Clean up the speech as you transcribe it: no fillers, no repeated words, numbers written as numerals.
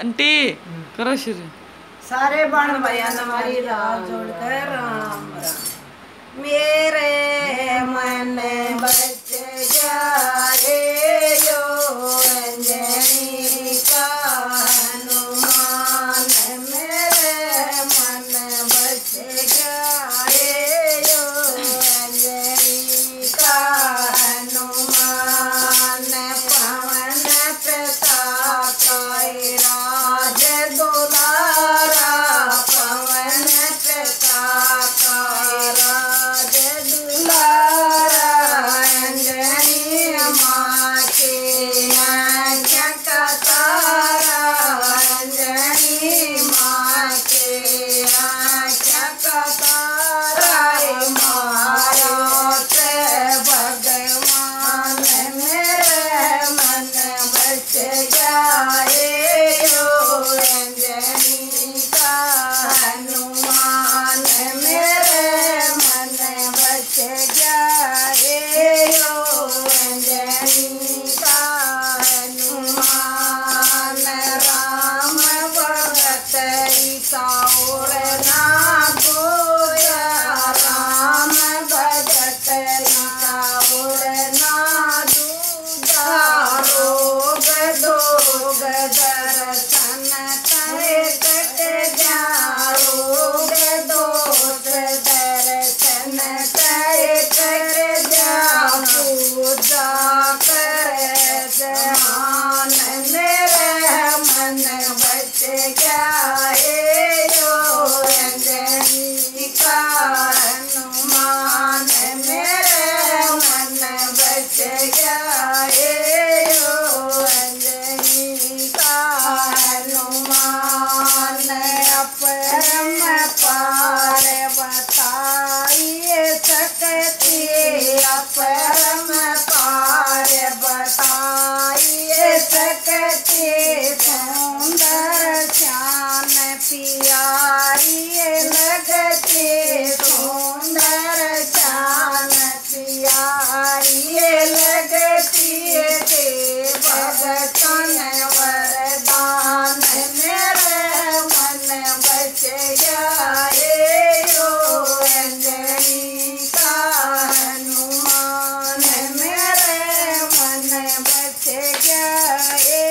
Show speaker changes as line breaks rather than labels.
Aunty करो शुरू।
सारे बन बयान हमारी राह जोड़कर राम राम। मेरे मन बच जाए यो अंजनी का हनुमान, मेरे मन बच जाए यो अंजनी का हनुमान। पवन प्रताप राज दुलारा, पवन प्रताप राज दुलारा। अंजनी माँ के आँख का तारा, अंजनी माँ के आँख का तारा। मारो से भगवान, मेरे मन बच जाए यो अंजनी का हनुमान, मेरे मन बच जाए यो अंजनी का हनुमान। राम भगत और ना गोया, राम भगत और ना दूजा। रोग दोग दर्शन करे कट जा, रोग दोग दर्शन करे कट जा। पूजा करे जहान, मेरे मन बच जाए यो अंजनी का हनुमान, मेरे मन बच जाए यो अंजनी का हनुमान। अपरम पार बताइए सकती, अपरम पार बताइए सकती। सुंदर श्याम पियारी लगती, सुंदर श्याम पियारी लगती। ते भगतन वरदान, मेरे मन बच जाए यो अंजनी का हनुमान, मेरे मन बच जाए